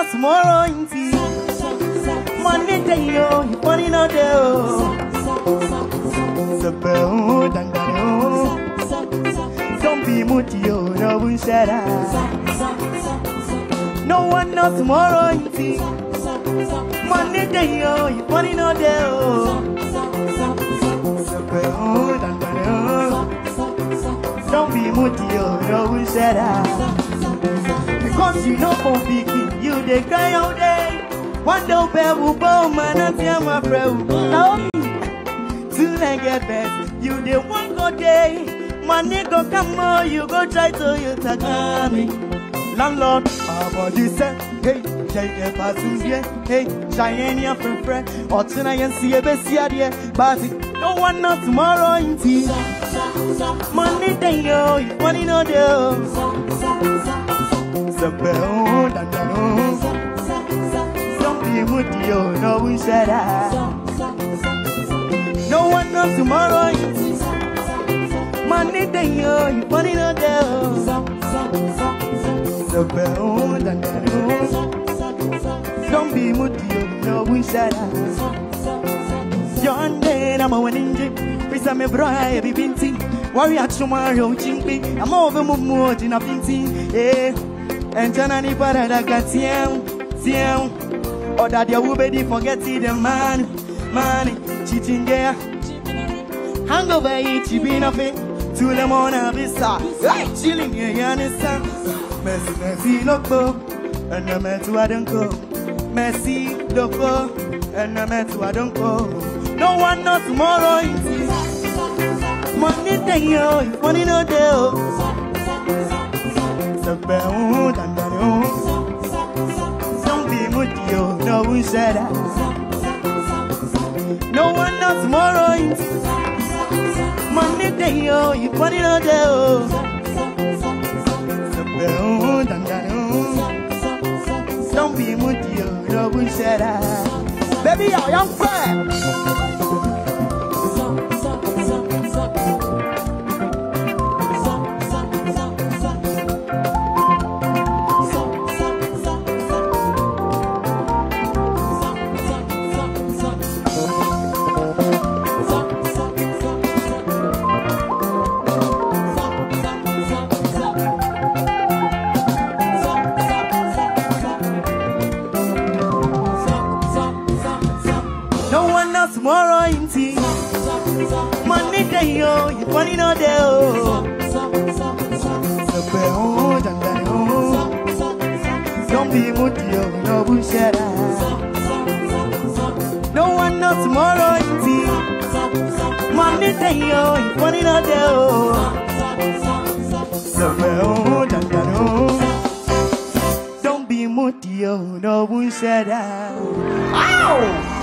knows tomorrow in tea. Monday day yo, you funny no day oh. Don't be moody yo, no one said no one knows tomorrow in tea. Monday day yo, you funny no day oh. Don't be moody yo, no one said because you know for speaking, you dey cry all day. One day will bow man and tell my friend. Now till I get best, you dey one go day. Money go come on, you go try to you take me. Landlord, body say, hey, shake a passes here, hey, shine your friend, or tonight and see a best here, but no one knows tomorrow in tea. Money day yo, you funny no day. Don't be moody yo, no one said no one knows tomorrow. Monday day yo, you funny no day. Don't be moody yo, no one said John day, I'm a winning jig. Prisa me bra, be binting. Warrior tomorrow, chimpy. I'm over more than a binting. Eh. And Janani Parada got Tiam, or that you will be forgetting the man, cheating there. Hangover, each you been of it, to the Mona Vista, chilling here, Yanissa. Messi, loco, and I met to I don't go. Messi, loco, and I met to I don't go. No one knows tomorrow. Monday day, yo, you funny no day. Don't be moody yo, no one said no one knows tomorrow. Monday day yo, you funny no day. Don't be moody yo, no one said baby, I'm fair. Tomorrow in tea. Monday day yo, you funny no day oh. Don't be moody yo, no bullshit. No one knows tomorrow in tea. Monday day yo, you funny no day oh. Don't be moody yo, no bullshit. Ow!